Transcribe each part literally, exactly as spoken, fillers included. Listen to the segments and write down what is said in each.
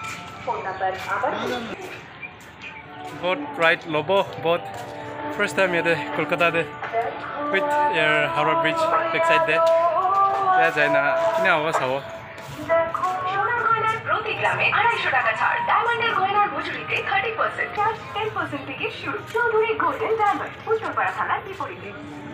Boat ride Lobo boat. First time here, Kolkata de with your Howrah bridge backside there. That's a kina was how. প্রতি গ্রামে আড়াইশো টাকা ছাড় ডায়মন্ডের গয়নার মজুরিতে thirty percent cash ten percent থেকে শুরু চৌধুরী গোল্ডেন ডায়মন্ড উত্তরপাড়া থানার বিপরীতে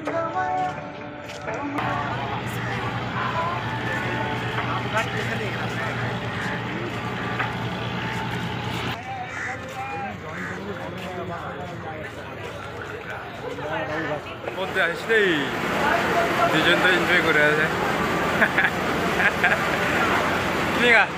বলতে আসলেই দুজন তো এনজয় করে আছে ঠিক আছে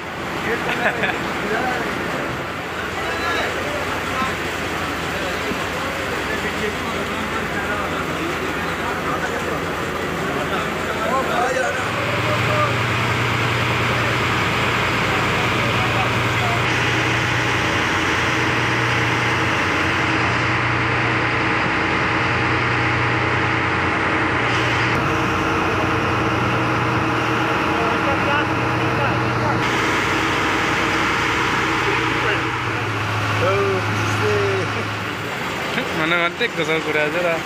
mana mantik gosol kure aja lah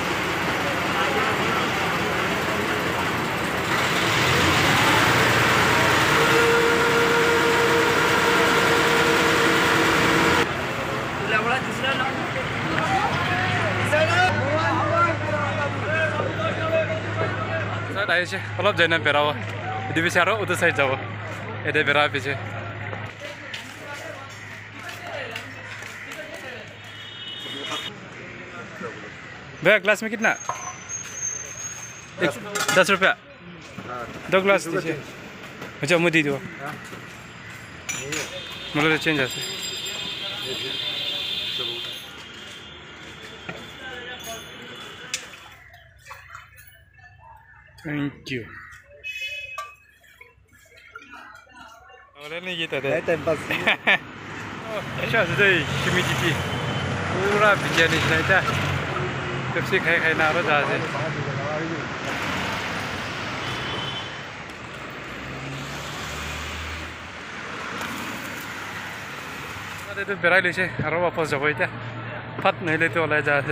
saya tadi sih kalau jangan perawa di bicara udah saya jawab ada berapa sih भैया ग्लास में कितना एक दस रुपया दो ग्लास दीजिए अच्छा मुझे दो मतलब चेंज है थैंक यू और नहीं ये तो है टाइम पास अच्छा सुधर शिमिजी पूरा बिजली नहीं था Pepsi खाई खाई ना रो जाते अरे तो बेराई ले से अरे वापस जाओ इधर फट नहीं लेते वाला जाते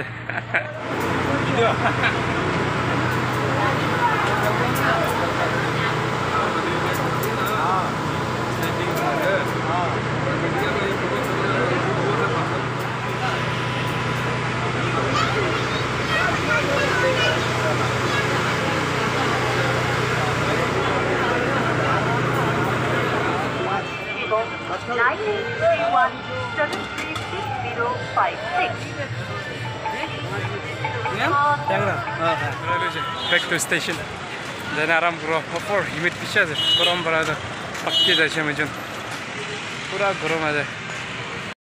nine eight three one seven three six zero five six. Back to station. Dan aram kuro. Opor humid picha se. Gorom bara da. Pakki jaise mujun. Pura gorom aja.